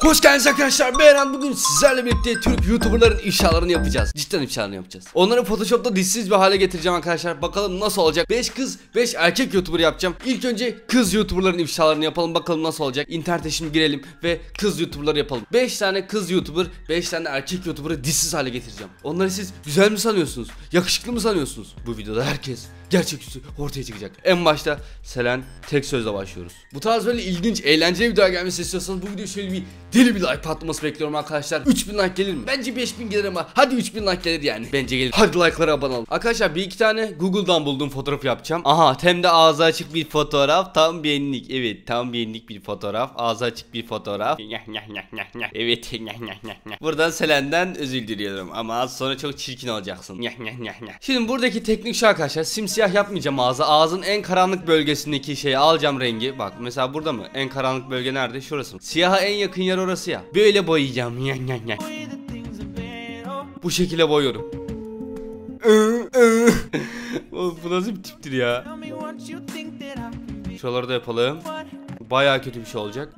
Hoş geldiniz arkadaşlar. Ben bugün sizlerle birlikte Türk YouTuber'ların ifşalarını yapacağız. Cidden ifşalarını yapacağız. Onları Photoshop'ta dişsiz bir hale getireceğim arkadaşlar. Bakalım nasıl olacak. 5 kız 5 erkek YouTuber yapacağım. İlk önce kız YouTuber'ların ifşalarını yapalım. Bakalım nasıl olacak. İnternete şimdi girelim ve kız YouTuber'ları yapalım. 5 tane kız YouTuber, 5 tane erkek YouTuber'ı dişsiz hale getireceğim. Onları siz güzel mi sanıyorsunuz? Yakışıklı mı sanıyorsunuz? Bu videoda herkes gerçeküstü ortaya çıkacak. En başta Selen tek sözle başlıyoruz. Bu tarz böyle ilginç, eğlenceli videolar gelmesi istiyorsanız bu videoyu şöyle bir deli bir like patlaması bekliyorum arkadaşlar. 3000 like gelir mi? Bence 5000 gelir ama hadi 3000 like gelir yani. Bence gelir. Hadi like'lara abone olun. Arkadaşlar bir iki tane Google'dan bulduğum fotoğrafı yapacağım. Aha, hem de ağzı açık bir fotoğraf. Tam beğenlik. Evet, tam beğenlik bir fotoğraf. Ağzı açık bir fotoğraf. Evet. Buradan Selen'den özür diliyorum ama az sonra çok çirkin olacaksın. Şimdi buradaki teknik şu arkadaşlar. Simsiyah yapmayacağım ağzı. Ağzın en karanlık bölgesindeki şeyi alacağım rengi. Bak mesela burada mı? En karanlık bölge nerede? Şurası mı? Siyaha en yakın yer orası ya. Böyle boyayacağım. Bu şekilde boyuyorum. Bu nasıl bir tiptir ya? Şuraları da yapalım. Bayağı kötü bir şey olacak.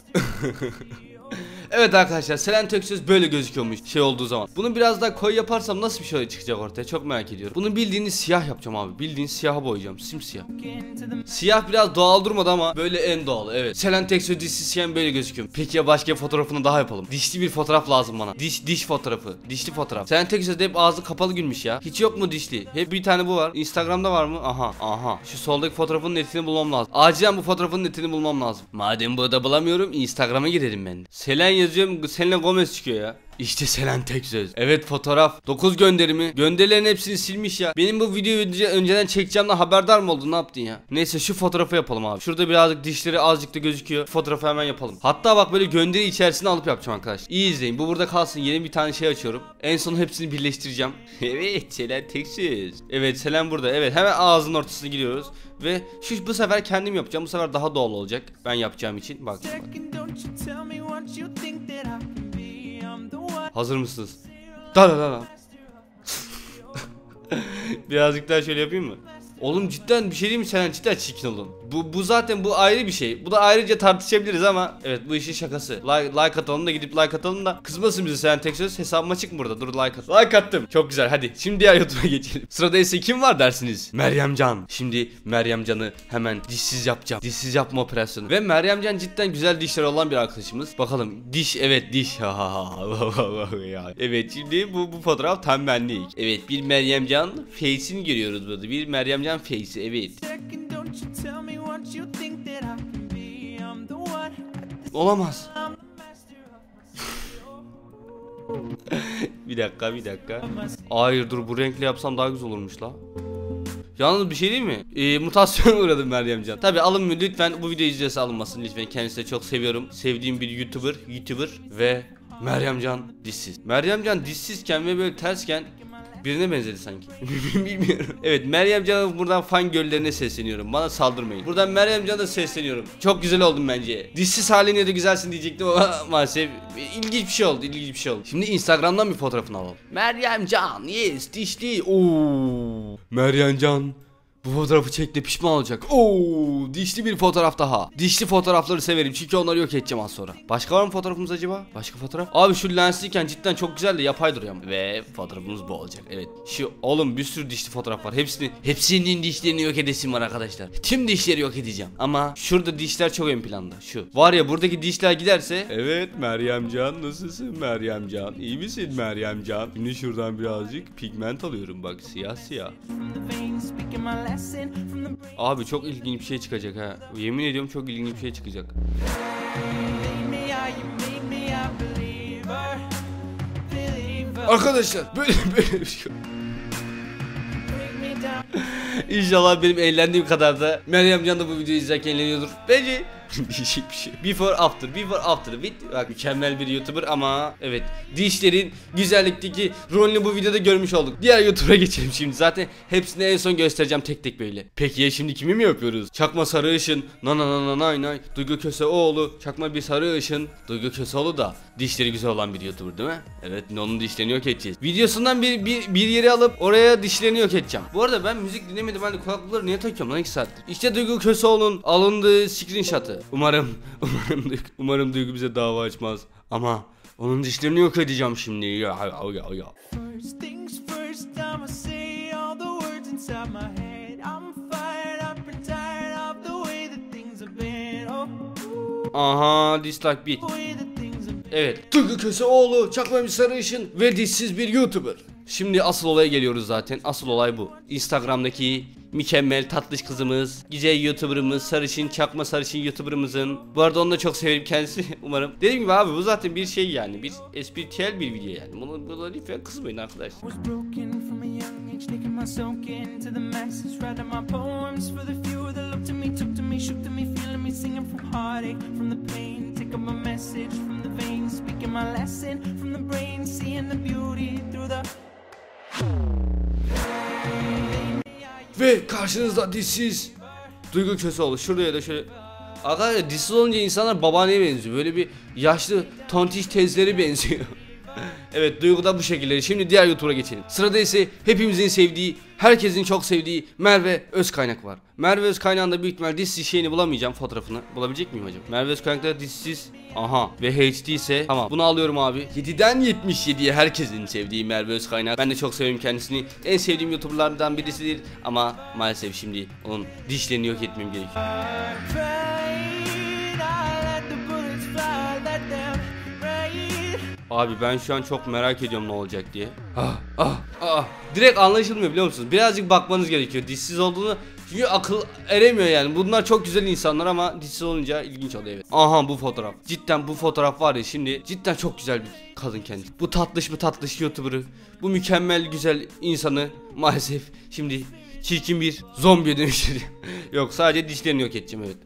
Evet arkadaşlar, Selen Teksöz böyle gözüküyormuş şey olduğu zaman. Bunu biraz daha koyu yaparsam nasıl bir şey çıkacak ortaya, çok merak ediyorum. Bunu bildiğiniz siyah yapacağım abi. Bildiğiniz siyaha boyayacağım, simsiyah. Siyah biraz doğal durmadı ama böyle en doğal. Evet, Selen Teksöz dişsizken böyle gözüküyor. Peki ya başka fotoğrafını daha yapalım. Dişli bir fotoğraf lazım bana. Diş fotoğrafı. Dişli fotoğraf. Selen Teksöz'de hep ağzı kapalı gülmüş ya. Hiç yok mu dişli? Hep bir tane bu var. Instagram'da var mı? Aha. Şu soldaki fotoğrafın netini bulmam lazım. Acilen bu fotoğrafın netini bulmam lazım. Madem burada bulamıyorum, Instagram'a girelim ben de. Selen yazıyorum, Selena Gomez çıkıyor ya. İşte Selen Teksöz. Evet, fotoğraf. 9 gönderimi. Gönderilerin hepsini silmiş ya. Benim bu videoyu önceden çekeceğimden haberdar mı oldun? Ne yaptın ya? Neyse, şu fotoğrafı yapalım abi. Şurada birazcık dişleri azıcık da gözüküyor. Fotoğrafı hemen yapalım. Hatta bak, böyle gönderi içerisine alıp yapacağım arkadaşlar. İyi izleyin. Bu burada kalsın. Yeni bir tane şey açıyorum. En son hepsini birleştireceğim. Evet, Selen Teksöz. Evet, Selen burada. Evet, hemen ağzının ortasına giriyoruz. Ve bu sefer kendim yapacağım. Bu sefer daha doğal olacak. Ben yapacağım için. Bak. Hazır mısınız? Da. Birazcık daha şöyle yapayım mı? Oğlum cidden bir şey değil mi? Sen cidden çirkin oldun. Bu zaten bu ayrı bir şey. Bu da ayrıca tartışabiliriz ama evet, bu işin şakası. Like atalım da, gidip like atalım da kızmasın bize Selen Teksöz. Hesabıma çık burada. Dur, like at. Like attım. Çok güzel. Hadi şimdi diğer YouTube'a geçelim. Sırada ise kim var dersiniz? Meryemcan. Şimdi Meryemcan'ı hemen dişsiz yapacağım. Dişsiz yapma operasyonu. Ve Meryemcan cidden güzel dişleri olan bir arkadaşımız. Bakalım. Diş, evet diş. Evet, şimdi bu fotoğraf tam benlik. Evet, bir Meryemcan face'ini görüyoruz burada. Bir Meryemcan face'i, evet. Olamaz. Bir dakika. Hayır, dur, bu renkle yapsam daha güzel olurmuş la. Yalnız bir şey değil mi? Mutasyona uğradım Meryemcan. Tabi alınmıyor, lütfen bu video izlese alınmasın lütfen. Kendisini çok seviyorum. Sevdiğim bir YouTuber ve Meryemcan dişsiz. Meryemcan dişsizken ve böyle tersken birine benzedi sanki. Bilmiyorum. Evet, Meryemcan'a buradan fan göllerine sesleniyorum. Bana saldırmayın. Buradan Meryemcan'a da sesleniyorum. Çok güzel oldun bence. Dişsiz haline de güzelsin diyecektim ama maalesef ilginç bir şey oldu. Şimdi Instagram'dan bir fotoğrafını alalım. Meryemcan, yes, dişli. Oo. Meryemcan bu fotoğrafı çekti, pişman olacak. Oo, dişli bir fotoğraf daha. Dişli fotoğrafları severim çünkü onları yok edeceğim az sonra. Başka var mı fotoğrafımız acaba? Başka fotoğraf? Abi şu lensliyken cidden çok güzel de yapay duruyor ama. Ve fotoğrafımız bu olacak. Evet. Şu oğlum, bir sürü dişli fotoğraf var. Hepsinin dişlerini yok edesim var arkadaşlar. Tüm dişleri yok edeceğim. Ama şurada dişler çok ön planda. Şu. Var ya, buradaki dişler giderse. Evet Meryemcan, nasılsın Meryemcan? İyi misin Meryemcan? Şimdi şuradan birazcık pigment alıyorum, bak, siyah. Abi çok ilginç bir şey çıkacak ha. Yemin ediyorum çok ilginç bir şey çıkacak. Arkadaşlar böyle bir şey. İnşallah benim eğlendiğim kadar da Meryemcan da bu videoyu izlerken eğleniyordur. Bence değişik bir şey. Before after bak, mükemmel bir YouTuber ama evet, dişlerin güzellikteki rolünü bu videoda görmüş olduk. Diğer YouTuber'a geçelim şimdi. Zaten hepsini en son göstereceğim tek tek böyle. Peki ya şimdi kimi mi yapıyoruz? Çakma Sarıışın, nay, Duygu Köseoğlu. Çakma bir Sarıışın, Duygu Köseoğlu da dişleri güzel olan bir YouTuber değil mi? Evet, onun dişlerini yok edeceğiz. Videosundan bir yeri alıp oraya dişlerini yok edeceğim. Bu arada ben müzik dinlemedim, ben de kulaklıkları niye takıyorum lan 2 saattir? İşte Duygu Köseoğlu'nun alındığı screenshot'ı. Umarım Duygu bize dava açmaz. Ama onun dişlerini yok edeceğim şimdi. Ya. First things first, I'ma say all the words inside my head. I'm fired up and tired of the way that things have been. Aha, dislike beat. The way that things have been. Evet, Duygu Köseoğlu, Çakma bir Sarışın ve dişsiz bir YouTuber. Şimdi asıl olaya geliyoruz zaten. Asıl olay bu. Instagram'daki mükemmel tatlış kızımız, güzel YouTuber'ımız, sarışın, çakma sarışın YouTuber'ımızın. Bu arada onu da çok severim kendisi umarım. Dediğim gibi abi bu zaten bir şey yani. Bir espritüel bir video yani. Bunu lütfen kızmayın arkadaşlar. Was broken from a young age, taking my soak into the masses, writing my poems for the few that looked to me, took to me, shook to me, feeling me, singing from heartache, from the pain, take up my message from the veins, speaking my lesson from the brain, seeing the beauty through the. Ve karşınızda dişsiz Duygu Köseoğlu. Şuraya da şöyle. Arkadaşlar dişsiz olunca insanlar babaanneye benziyor. Böyle bir yaşlı tontiş teyzeleri benziyor. Evet, Duygu da bu şekilde. Şimdi diğer YouTube'a geçelim. Sırada ise hepimizin sevdiği, herkesin çok sevdiği Merve Özkaynak var. Merve Özkaynak'ın da büyük ihtimal dişsiz şeyini bulamayacağım, fotoğrafını. Bulabilecek miyim acaba? Merve Özkaynak'ta dişsiz. Aha, ve HD ise tamam, bunu alıyorum abi. 7'den 77'ye herkesin sevdiği Merve Özkaynak. Ben de çok seviyorum kendisini. En sevdiğim YouTuber'lardan birisidir. Ama maalesef şimdi onun dişlerini yok etmem gerekiyor. Abi ben şu an çok merak ediyorum ne olacak diye. Direkt anlaşılmıyor biliyor musunuz? Birazcık bakmanız gerekiyor dişsiz olduğunu. Çünkü akıl eremiyor yani. Bunlar çok güzel insanlar ama dişsiz olunca ilginç oluyor, evet. Aha, bu fotoğraf. Cidden bu fotoğraf var ya, şimdi cidden çok güzel bir kadın kendisi. Bu tatlış YouTuber'ı, bu mükemmel güzel insanı maalesef şimdi çirkin bir zombiye dönüştürüyor. Yok, sadece dişlerini yok edeceğim, evet.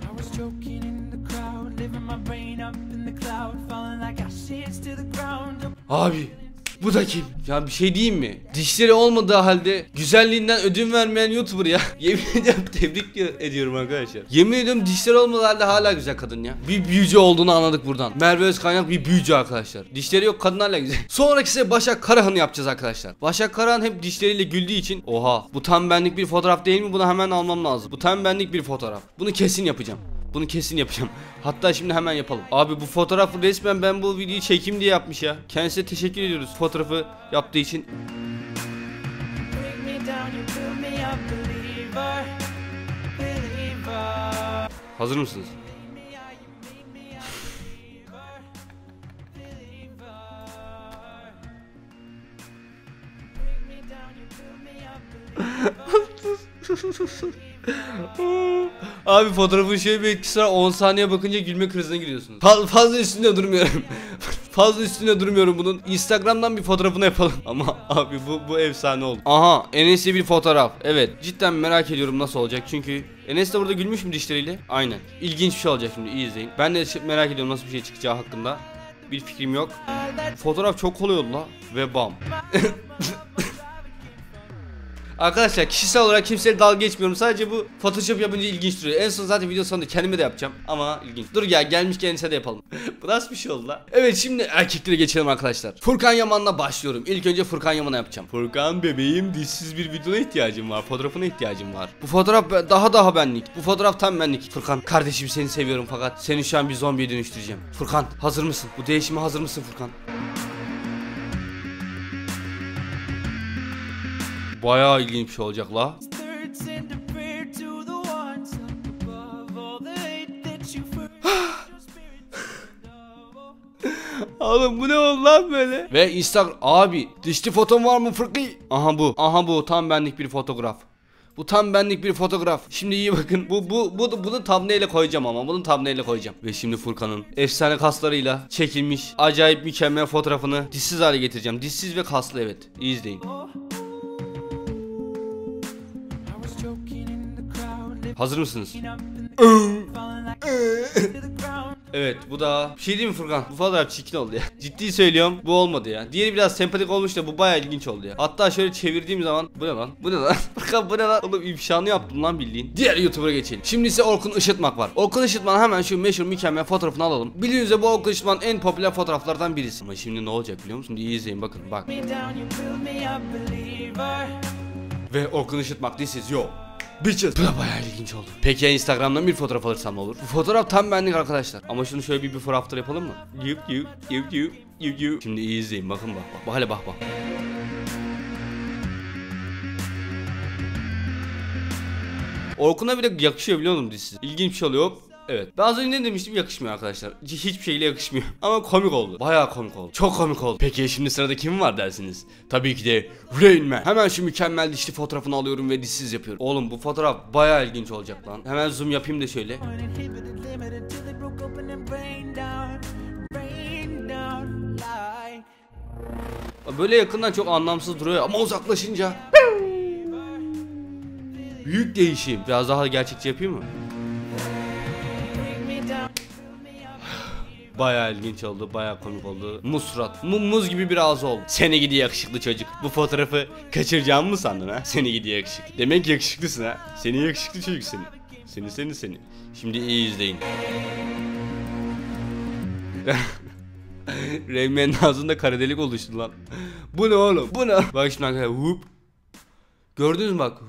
Abi bu da kim? Ya bir şey diyeyim mi? Dişleri olmadığı halde güzelliğinden ödün vermeyen YouTuber ya. Yemin ediyorum, tebrik ediyorum arkadaşlar. Yemin ediyorum dişleri olmadığı halde hala güzel kadın ya. Bir büyücü olduğunu anladık buradan. Merve Özkaynak bir büyücü arkadaşlar. Dişleri yok, kadın hala güzel. Sonraki ise Başak Karahan'ı yapacağız arkadaşlar. Başak Karahan hep dişleriyle güldüğü için. Oha, bu tam benlik bir fotoğraf değil mi? Bunu hemen almam lazım. Bu tam benlik bir fotoğraf. Bunu kesin yapacağım. Hatta şimdi hemen yapalım. Abi bu fotoğrafı resmen ben bu videoyu çekeyim diye yapmış ya. Kendisine teşekkür ediyoruz fotoğrafı yaptığı için. Hazır mısınız? Abi fotoğrafın şöyle bir etkisi var, 10 saniye bakınca gülme krizine giriyorsunuz. Fazla üstünde durmuyorum. Fazla üstünde durmuyorum bunun. Instagram'dan bir fotoğrafını yapalım. Ama abi bu efsane oldu. Aha, Enes'le bir fotoğraf. Evet, cidden merak ediyorum nasıl olacak. Çünkü Enes de burada gülmüş mü dişleriyle? Aynen. İlginç bir şey olacak, şimdi iyi izleyin. Ben de merak ediyorum nasıl bir şey çıkacağı hakkında. Bir fikrim yok. Fotoğraf çok kolay oldu la. Ve bam. Arkadaşlar kişisel olarak kimseyle dalga geçmiyorum. Sadece bu Photoshop yapınca ilginç duruyor. En son zaten video sonunda kendime de yapacağım. Ama ilginç. Dur ya, gelmişken Enes'e de yapalım. Bu nasıl bir şey oldu la? Evet, şimdi erkeklere geçelim arkadaşlar. Furkan Yaman'la başlıyorum. İlk önce Furkan Yaman'a yapacağım. Furkan bebeğim, dişsiz bir videona ihtiyacım var. Fotoğrafına ihtiyacım var. Bu fotoğraf daha benlik. Bu fotoğraf tam benlik. Furkan kardeşim, seni seviyorum fakat seni şu an bir zombiye dönüştüreceğim. Furkan hazır mısın? Bu değişime hazır mısın Furkan? Bayağı ilginç bir şey olacak la. Oğlum bu ne oldu lan böyle? Ve Instagram abi, dişli fotom var mı Fırkı? Aha bu tam benlik bir fotoğraf. Bu tam benlik bir fotoğraf. Şimdi iyi bakın. Bunu thumbnail'e koyacağım ama. Bunu thumbnail'e koyacağım. Ve şimdi Furkan'ın efsane kaslarıyla çekilmiş acayip mükemmel fotoğrafını dişsiz hale getireceğim. Dişsiz ve kaslı, evet. İyi izleyin. Hazır mısınız? Evet, bu da bir şey değil mi Furkan? Bu fotoğraf çirkin oldu ya. Ciddi söylüyorum, bu olmadı ya. Diğeri biraz sempatik olmuş da bu bayağı ilginç oldu ya. Hatta şöyle çevirdiğim zaman bu ne lan? Furkan bu ne lan? Oğlum ifşanı yaptım lan bildiğin. Diğer YouTuber'a geçelim. Şimdi ise Orkun Işıtmak var. Orkun Işıtmak'ın hemen şu meşhur mükemmel fotoğrafını alalım. Bildiğiniz üzere bu Orkun Işıtmak'ın en popüler fotoğraflardan birisi. Ama şimdi ne olacak biliyor musun? İyi izleyin, bakın bak. Ve Orkun Işıtmak, this is yo. bitches. Bu da bayağı ilginç oldu. Peki ya Instagram'dan bir fotoğraf alırsam ne olur? Bu fotoğraf tam benlik arkadaşlar. Ama şunu şöyle bir before after yapalım mı? Şimdi iyi izleyin, bakın bak. Hele bak. Orkun'a bile yakışıyor, biliyor musun dizisi? İlginç bir şey oluyor. Evet. Ben az önce ne demiştim, yakışmıyor arkadaşlar. Hiçbir şeyle yakışmıyor. Ama komik oldu. Bayağı komik oldu. Çok komik oldu. Peki şimdi sırada kim var dersiniz? Tabii ki de Rain Man. Hemen şu mükemmel dişli fotoğrafını alıyorum ve dişsiz yapıyorum. Oğlum bu fotoğraf bayağı ilginç olacak lan. Hemen zoom yapayım da şöyle. Böyle yakından çok anlamsız duruyor ama uzaklaşınca büyük değişim. Biraz daha gerçekçi yapayım mı? Bayağı ilginç oldu, bayağı komik oldu. Muz surat, muz gibi bir ağzı oldu. Seni gidi yakışıklı çocuk. Bu fotoğrafı kaçıracağımı mı sandın ha? Seni gidi yakışıklı. Demek yakışıklısın ha. Seni yakışıklı çocuk seni. Seni. Şimdi iyi izleyin. Rayman'ın ağzında kara delik oluştu lan. Bu ne oğlum? Bu ne? Bak şimdi arkadaşlar. Gördünüz mü bak?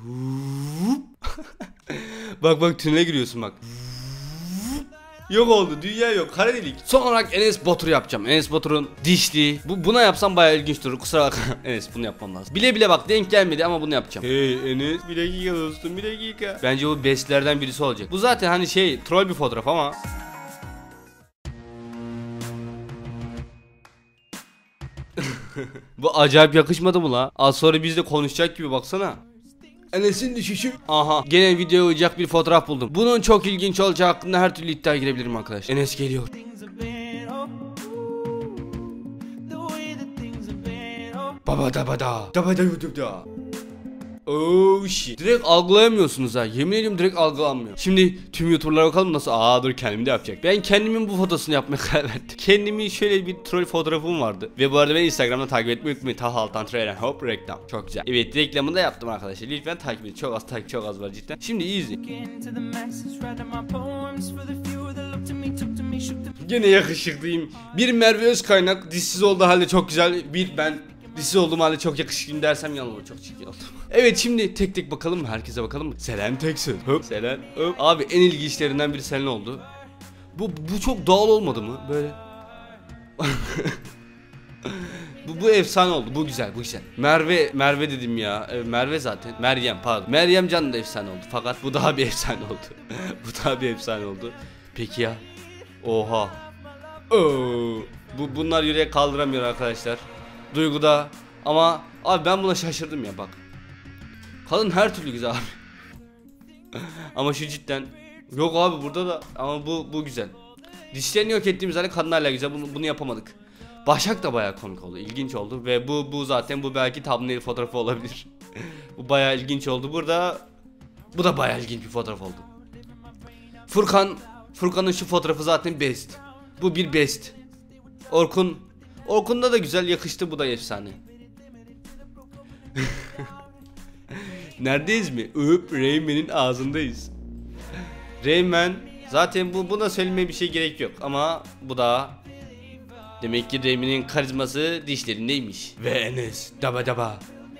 Bak tünele giriyorsun bak. Yok oldu, dünya yok, kara delik. Son olarak Enes Batur yapacağım. Enes Batur'un dişli. Buna yapsam bayağı ilginç durur. Kusura bakma. Enes, bunu yapmam lazım. Bile bak denk gelmedi ama bunu yapacağım. Hey Enes, bir dakika dostum, bir dakika. Bence bu bestlerden birisi olacak. Bu zaten hani troll bir fotoğraf ama. Bu acayip yakışmadı mı la? Az sonra biz de konuşacak gibi, baksana. Enes'in düşüşü. Aha, gene videoya uyacak bir fotoğraf buldum. Bunun çok ilginç olacağı hakkında her türlü iddia girebilirim arkadaşlar. Enes geliyor. Baba da YouTube'da. Oh shit. Direkt algılayamıyorsunuz ha. Yemin ediyorum direkt algılanmıyor. Şimdi tüm YouTuber'lara bakalım nasıl. Dur, kendim de yapacak. Ben kendimin bu fotosunu yapmaya karar verdim. Kendimin şöyle bir troll fotoğrafım vardı. Ve bu arada beni Instagram'dan takip etmeyi unutmayın. Tahaltan hop reklam. Çok güzel. Evet, reklamını da yaptım arkadaşlar. Lütfen takip edin. Çok az takip, çok az var cidden. Şimdi easy. Gene yakışıklıyım. Bir Merve Özkaynak dişsiz olduğu halde çok güzel. Bir ben dişsiz olduğum halde çok yakışıklıyım dersem yalan olur. Çok çirkin oldum. Evet, şimdi tek tek bakalım mı? Herkese bakalım mı? Selen Teksoy. Hop. Selen. Hop. Abi en ilginçlerinden biri Selen oldu. Bu çok doğal olmadı mı? Böyle. bu efsane oldu. Bu güzel. Merve dedim ya. Merve zaten. Meryem, pardon. Meryem Can da efsane oldu. Fakat bu daha bir efsane oldu. Peki ya. Oha. Bunlar yürek kaldıramıyor arkadaşlar. Duyguda. Ama abi ben buna şaşırdım ya, bak. Kadın her türlü güzel abi. Ama şu cidden. Yok abi burada da. Ama bu güzel. Dişlerini yok ettiğimiz halde kadın hala güzel. Bunu yapamadık. Başak da bayağı komik oldu. İlginç oldu. Ve bu zaten belki thumbnail fotoğrafı olabilir. Bu bayağı ilginç oldu. Bu da bayağı ilginç bir fotoğraf oldu. Furkan'ın şu fotoğrafı zaten best. Bu bir best. Orkun'da da güzel yakıştı, bu da efsane. Neredeyiz mi? Rayman'in ağzındayız. Rayman zaten buna söylemeye bir şey gerek yok ama bu da demek ki Rayman'in karizması dişlerindeymiş. Ve Enes daba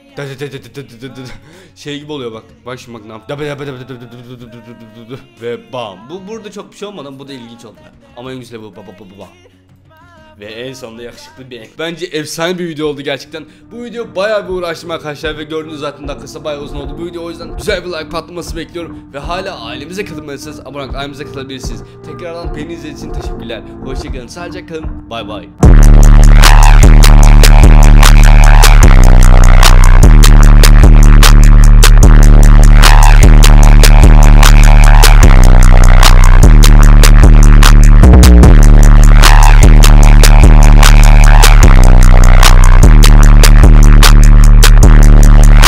şey gibi oluyor bak. Bak şimdi bak ne yap. Ve bam. Burada çok bir şey olmadan bu da ilginç oldu. Ama en güzeli bu. Ve en sonunda yakışıklı bir bence efsane bir video oldu gerçekten. Bu video bayağı bir uğraştım arkadaşlar ve gördüğünüz zaten dakikası bayağı uzun oldu bu video, o yüzden güzel bir like patlaması bekliyorum. Ve hala ailemize katılmalısınız, abone olarak ailemize katılabilirsiniz. Tekrardan beni izlediğiniz için teşekkürler. Hoşçakalın, sağlıcakla kalın, bay bay.